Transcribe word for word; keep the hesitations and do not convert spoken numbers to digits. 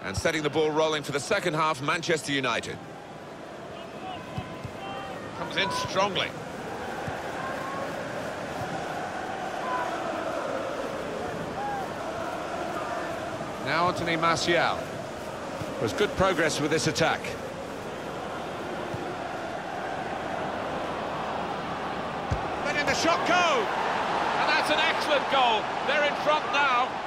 And setting the ball rolling for the second half, Manchester United. Comes in strongly. Now Anthony Martial. There's good progress with this attack. Letting the shot go! And that's an excellent goal. They're in front now.